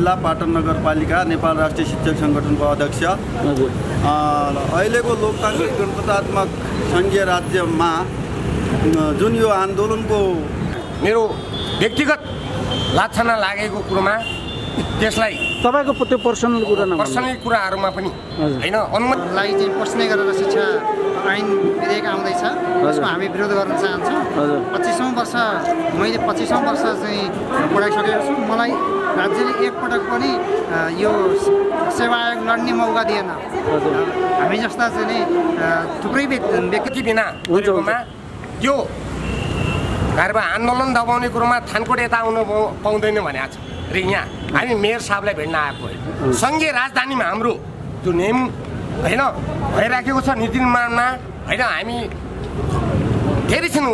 जिल्ला पाटन नगरपालिका नेपाल राष्ट्रिय शिक्षक सङ्गठनको अध्यक्ष। अहिलेको लोकतान्त्रिक गणतन्त्रात्मक सङ्घीय राज्यमा जुन यो आन्दोलनको मेरो व्यक्तिगत लाछना लागेको कुरोमा त्यसलाई तपाईको त्यो पर्सनल कुराहरुमा पनि हैन अनुमतिलाई चाहिँ प्रश्न गरेर शिक्षा ऐन विधेयक आउँदैछ, त्यसको हामी विरोध गर्न चाहन्छौँ। 25औं वर्ष मैले 25औं वर्ष चाहिँ पढाइसकेको छु। मलाई राज्यले एकपटक पनि यो सेवा आयोग लड्ने मौका दिएन। हामी जस्ता चाहिँ थुप्रै व्यक्ति बिना गरेकोमा त्यो घरमा आन्दोलन दबाउने कुरोमा थानकोट यता आउन पाउँदैन भनेको छ र यहाँ हामी मेयर साहबलाई भेट्न आएको हो। सङ्घीय राजधानीमा हाम्रो त्यो नियम हैन भइराखेको छ नीति निर्माणमा हैन। हामी धेरै छिन्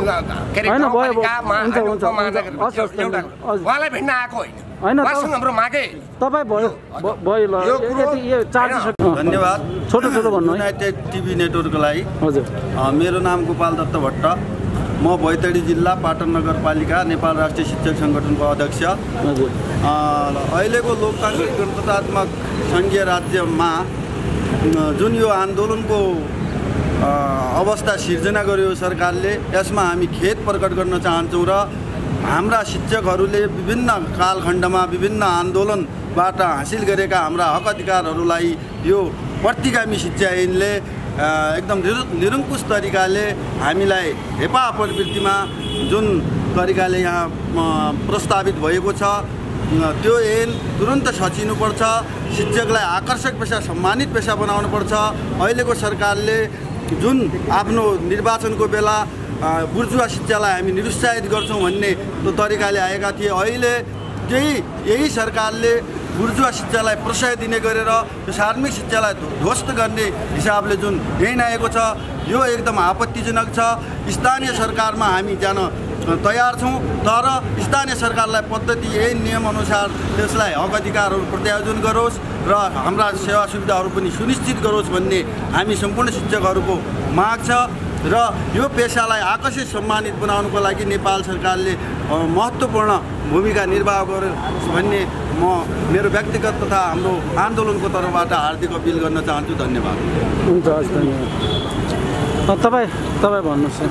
उहाँलाई भेट्न आएको होइन, उहाँसँग हाम्रो मागे तपाईँ भयो धन्यवाद। छोटो भन्नु युनाइटेड टिभी नेटवर्कको लागि। हजुर, मेरो नाम गोपाल दत्त भट्ट, म बैतडी जिल्ला पाटन नगरपालिका नेपाल राष्ट्रिय शिक्षक सङ्गठनको अध्यक्ष। अहिलेको लोकतान्त्रिक गणतन्त्रात्मक सङ्घीय राज्यमा जुन यो आन्दोलनको अवस्था सिर्जना गर्यो सरकारले, यसमा हामी खेद प्रकट गर्न चाहन्छौँ र हाम्रा शिक्षकहरूले विभिन्न कालखण्डमा विभिन्न आन्दोलनबाट हासिल गरेका हाम्रा हक अधिकारहरूलाई यो प्रतिगामी शिक्षा ऐनले एकदम निरङ्कुश तरिकाले हामीलाई हेपा प्रवृत्तिमा जुन तरिकाले यहाँ प्रस्तावित भएको छ त्यो ऐन तुरन्त सचिनुपर्छ। शिक्षकलाई आकर्षक पेसा, सम्मानित पेसा बनाउनुपर्छ। अहिलेको सरकारले जुन आफ्नो निर्वाचनको बेला बुर्जुवा शिक्षालाई हामी निरुत्साहित गर्छौँ भन्ने त्यो तरिकाले आएका थिए। अहिले यही सरकारले बुर्जुवा शिक्षालाई प्रशय दिने गरेर यो सार्वजनिक शिक्षालाई ध्वस्त गर्ने हिसाबले जुन ऐन आएको छ यो एकदम आपत्तिजनक छ। स्थानीय सरकारमा हामी जान तयार छौँ, तर स्थानीय सरकारलाई पद्धति यही नियमअनुसार त्यसलाई हक अधिकारहरू प्रत्यायोजन गरोस् र हाम्रा सेवा सुविधाहरू पनि सुनिश्चित गरोस् भन्ने हामी सम्पूर्ण शिक्षकहरूको माग छ। र यो पेसालाई आकर्षित सम्मानित बनाउनको लागि नेपाल सरकारले महत्त्वपूर्ण भूमिका निर्वाह गरोस् भन्ने म मेरो व्यक्तिगत तथा हाम्रो आन्दोलनको तर्फबाट हार्दिक अपिल गर्न चाहन्छु। धन्यवाद। हुन्छ, धन्यवाद। तपाईँ भन्नुहोस्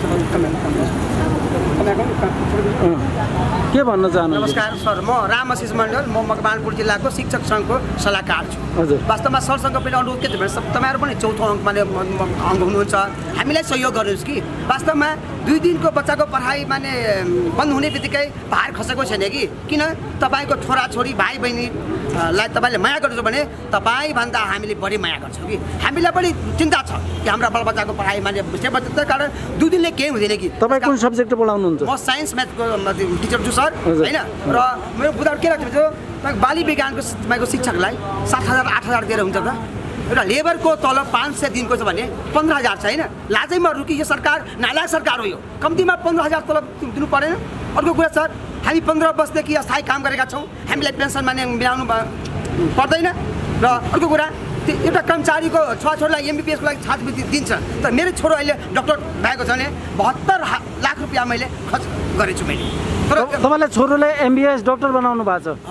के भन्न चाहनुहुन्छ? नमस्कार सर, म रामआशिष मण्डल, म मकवानपुर जिल्लाको शिक्षक सङ्घको सल्लाहकार छु। हजुर, वास्तवमा सरसँग पनि अनुरोध के छ भने तपाईँहरू पनि चौथो अङ्ग हुनुहुन्छ, हामीलाई सहयोग गर्नुहोस् कि वास्तवमा 2 दिनको बच्चाको पढाइ माने बन्द हुने बित्तिकै भार खसेको छैन कि। किन तपाईँको छोराछोरी भाइ बहिनीलाई तपाईँले माया गर्नुहुन्छ भने तपाईँभन्दा हामीले बढी माया गर्छौँ कि। हामीलाई पनि चिन्ता छ कि हाम्रा बालबच्चाको पढाइ माने त्यही कारण 2 दिनले केही हुँदैन कि। तपाईँ कुन सब्जेक्ट पढाउनुहुन्छ? म साइन्स म्याथको टिचर छु सर होइन। र मेरो बुझाउट के राख्छु तपाईँको बाली विज्ञानको तपाईँको शिक्षकलाई 7,000 8,000 दिएर हुन्छ त? एउटा लेबरको तलब 500 दिनको छ भने 15,000 छ होइन। लाजैमा रुकी यो सरकार नालायक सरकार हो यो। कम्तीमा 15,000 तलब दिनु परेन। अर्को कुरा सर, हामी 15 वर्षदेखि अस्थायी काम गरेका छौँ, हामीलाई पेन्सन माने मिलाउनु पर्दैन। र अर्को कुरा, एउटा कर्मचारीको छोराछोरीलाई MBBS को लागि छात्रवृत्ति दिन्छ, तर मेरो छोरो अहिले डक्टर भएको छ भने 72 लाख रुपियाँ मैले खर्च गरेको छु मैले। तर तपाईँलाई छोरोलाई MBBS डक्टर बनाउनु भएको छ?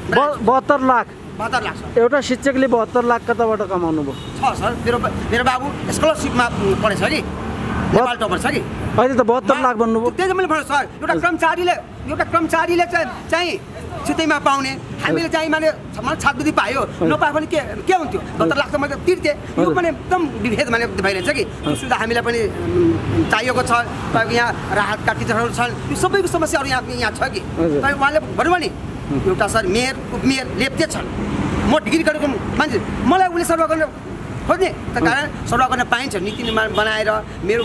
72 लाख। 72 लाख एउटा शिक्षकले 72 लाख कताबाट कमाउनु भयो? छ सर, मेरो बाबु स्कलरसिपमा पढेछ कि, नेपाल टपर छ कि। अहिले त 72 लाख भन्नुभयो। त्यही त मैले भनेँ सर, एउटा कर्मचारीले चाहिँ छिटैमा पाउने, हामीले चाहिँ माने छात्रवृत्ति पायो नपाए पनि के हुन्थ्यो? 72 लाख त मैले तिर्थे। यो पनि एकदम विभेद माने भइरहेछ कि। त्यो सुविधा हामीलाई पनि चाहिएको छ। तपाईँको यहाँ राहतका टिचरहरू छन्, यो सबैको समस्याहरू यहाँ छ कि। तपाईँ उहाँले भन्नुभयो नि एउटा सर मेयर उपमेयर लेप्ते छन्, म डिग्री गरेको मान्छे, मलाई उसले सर्व गर्न खोज्ने त कारण सर्व गर्न पाइन्छ। नीति निर्माण बनाएर मेरो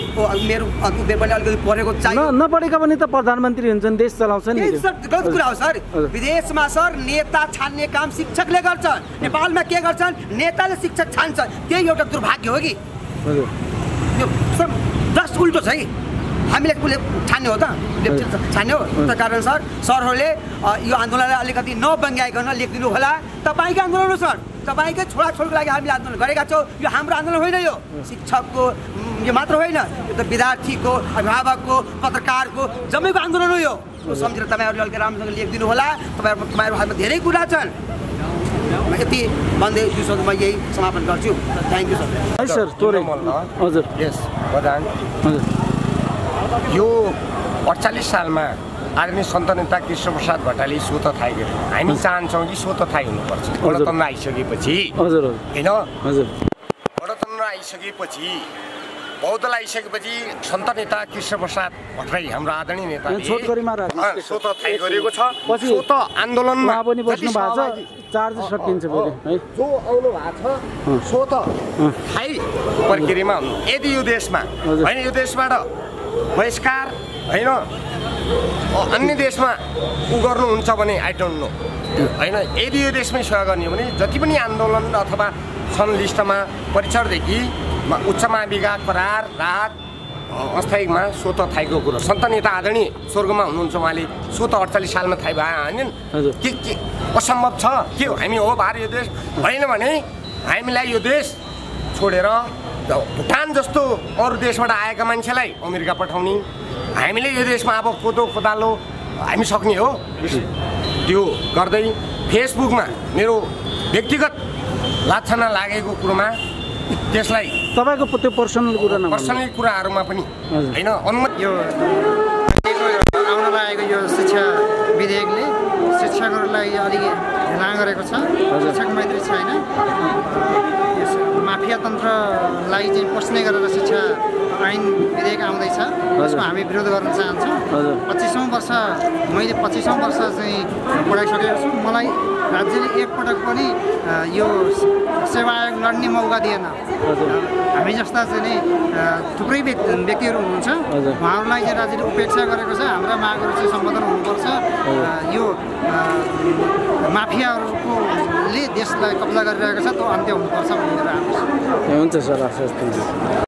पनि अलिकति पढेको चाहियो। नपढेका पनि त प्रधानमन्त्री हुन्छन्, देश चलाउँछन् नि। गलत कुरा हो सर। विदेशमा सर नेता छान्ने काम शिक्षकले गर्छन्, नेपालमा के गर्छन्? नेताले शिक्षक छान्छन्। त्यही एउटा दुर्भाग्य हो कि। यो सर जस्ट उल्टो छ कि। हामीले उसले छान्ने हो त, छान्ने हो। त्यही कारण सरहरूले यो आन्दोलनलाई अलिकति नबङ्ग्याइकन लेखिदिनु होला। तपाईँकै आन्दोलन हो सर, तपाईँकै छोराछोरीको लागि हामीले आन्दोलन गरेका छौँ। यो हाम्रो आन्दोलन होइन, यो शिक्षकको यो मात्र होइन, यो त विद्यार्थीको, अभिभावकको, पत्रकारको जम्मैको आन्दोलन हो यो। सम्झेर तपाईँहरूले अलिकति राम्रोसँग लेखिदिनु होला। तपाईँहरूको हातमा धेरै कुरा छन्। म यति भन्दै 2 शब्दमा यही समापन गर्छु। Thank you sir. है सर तोरे हजुर यस प्रधान हजुर यो 48 सालमा आदरणीय सन्त नेता कृष्णप्रसाद भट्टराईले स्वत थाहै गरे। हामी चाहन्छौँ कि स्वत थाहै हुनुपर्छ गणतन्त्र आइसकेपछि हजुर होइन हजुर गणतन्त्र आइसकेपछि बौद्धलाई आइसकेपछि सन्त नेता कृष्णप्रसाद भट्टराई हाम्रो आदरणीय नेताले छोटकरीमा स्वत थाहै गरेको छ। पछि स्वत आन्दोलनमा उहाँ पनि बस्नु भएको छ चार्ज सकिन्छ फेरि है जो आउनु भएको छ स्वत थाहै प्रक्रियामा हुनु। यदि यो देशमा होइन यो देशबाट बहिष्कार होइन अन्य देशमा उ गर्नुहुन्छ भने आई डोन्ट नो होइन। यदि यो देशमै सेवा गर्ने हो भने जति पनि आन्दोलन अथवा छन् लिस्टमा परिसरदेखि उच्च माविका करार राहत अस्थायीमा स्वत थाइको कुरो सन्त नेता आदरणीय स्वर्गमा हुनुहुन्छ उहाँले स्वत 48 सालमा थाहै भए होइन के असम्भव छ के हो। हामी हो भार यो देश होइन भने हामीलाई यो देश छोडेर भुटान जस्तो अरू देशबाट आएका मान्छेलाई अमेरिका पठाउने हामीले यो देशमा अब कोदो कोदालो हामी सक्ने हो त्यो गर्दै फेसबुकमा मेरो व्यक्तिगत लाछना लागेको कुरोमा त्यसलाई तपाईँको त्यो पर्सनल कुरा न पर्सनल कुराहरूमा पनि होइन अनुमति यो आउन लागेको यो शिक्षा विधेयकले शिक्षकहरूलाई अलिक ढिलाइ गरेको छ। शिक्षक मैत्री छैन। माफिया तन्त्रलाई चाहिँ पस्ने गरेर शिक्षा ऐन विधेयक आउँदैछ त्यसको हामी विरोध गर्न चाहन्छौँ। 25औँ वर्ष मैले 25औँ वर्ष चाहिँ पढाइसकेको छु। मलाई राज्यले एकपटक पनि यो सेवा आयोग लड्ने मौका दिएन। हामी जस्ता चाहिँ थुप्रै व्यक्तिहरू हुनुहुन्छ उहाँहरूलाई चाहिँ राज्यले उपेक्षा गरेको छ। हाम्रा मागहरू चाहिँ सम्बोधन हुनुपर्छ। यो माफियाहरूले देशलाई कब्जा गरिरहेको छ त्यो अन्त्य हुनुपर्छ भन्ने मेरो आदेश। हुन्छ सर।